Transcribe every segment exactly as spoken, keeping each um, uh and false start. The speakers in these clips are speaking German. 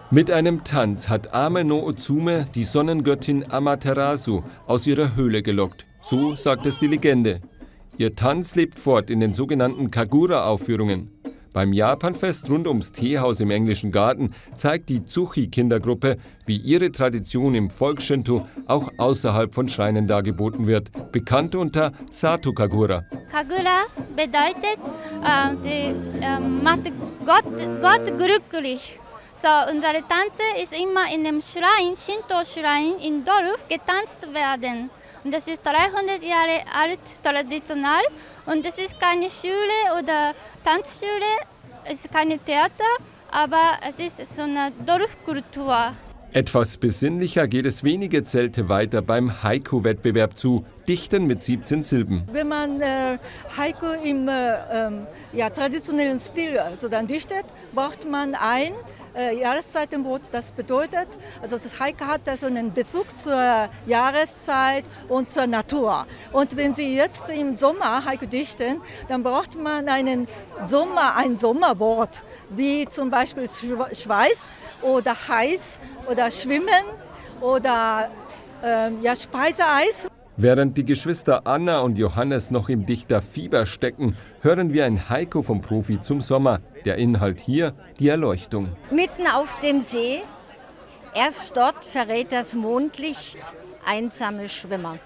Mit einem Tanz hat Ame no Uzume die Sonnengöttin Amaterasu aus ihrer Höhle gelockt. So sagt es die Legende. Ihr Tanz lebt fort in den sogenannten Kagura-Aufführungen. Beim Japanfest rund ums Teehaus im Englischen Garten zeigt die Tsuchi-Kindergruppe, wie ihre Tradition im Volksshinto auch außerhalb von Schreinen dargeboten wird, bekannt unter Sato Kagura. Kagura bedeutet, äh, die, äh, macht Gott, Gott glücklich. So, unsere Tanze ist immer in dem Schrein, Shinto-Schrein in Dorf getanzt werden. Und das ist dreihundert Jahre alt, traditionell. Und das ist keine Schule oder Tanzschule, es ist keine Theater, aber es ist so eine Dorfkultur. Etwas besinnlicher geht es wenige Zelte weiter beim Haiku-Wettbewerb zu, Dichten mit siebzehn Silben. Wenn man äh, Haiku im äh, ja, traditionellen Stil also dann dichtet, braucht man ein äh, Jahreszeitenwort. Das bedeutet, also das Haiku hat also einen Bezug zur Jahreszeit und zur Natur. Und wenn Sie jetzt im Sommer Haiku dichten, dann braucht man einen Sommer, ein Sommerwort, wie zum Beispiel Schweiß oder heiß oder Schwimmen oder äh, ja, Speiseeis. Während die Geschwister Anna und Johannes noch im Dichterfieber stecken, hören wir ein Haiku vom Profi zum Sommer. Der Inhalt hier, die Erleuchtung. Mitten auf dem See, erst dort verrät das Mondlicht einsame Schwimmer.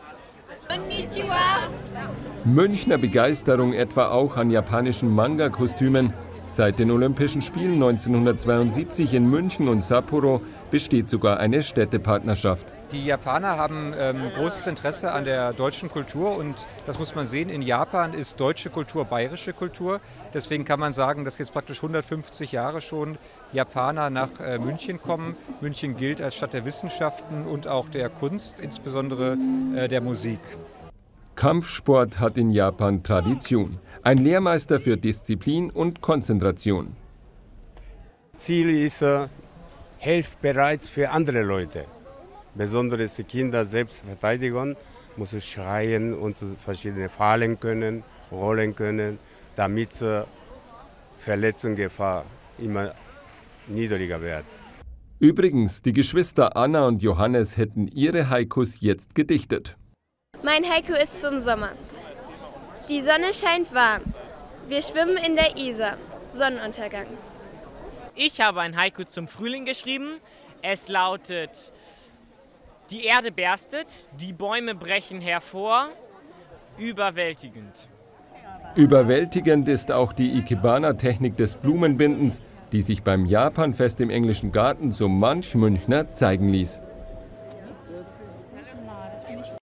Münchner Begeisterung etwa auch an japanischen Manga-Kostümen. Seit den Olympischen Spielen neunzehnhundertzweiundsiebzig in München und Sapporo besteht sogar eine Städtepartnerschaft. Die Japaner haben ähm, großes Interesse an der deutschen Kultur und das muss man sehen, in Japan ist deutsche Kultur bayerische Kultur. Deswegen kann man sagen, dass jetzt praktisch hundertfünfzig Jahre schon Japaner nach äh, München kommen. München gilt als Stadt der Wissenschaften und auch der Kunst, insbesondere äh, der Musik. Kampfsport hat in Japan Tradition. Ein Lehrmeister für Disziplin und Konzentration. Ziel ist, äh, helft bereits für andere Leute. Besonders die Kinder Selbstverteidigung, muss es schreien und verschiedene fallen können, rollen können, damit äh, Verletzungsgefahr immer niedriger wird. Übrigens, die Geschwister Anna und Johannes hätten ihre Haikus jetzt gedichtet. Mein Haiku ist zum Sommer. Die Sonne scheint warm. Wir schwimmen in der Isar. Sonnenuntergang. Ich habe ein Haiku zum Frühling geschrieben. Es lautet: Die Erde berstet, die Bäume brechen hervor. Überwältigend. Überwältigend ist auch die Ikebana-Technik des Blumenbindens, die sich beim Japanfest im Englischen Garten so manch Münchner zeigen ließ.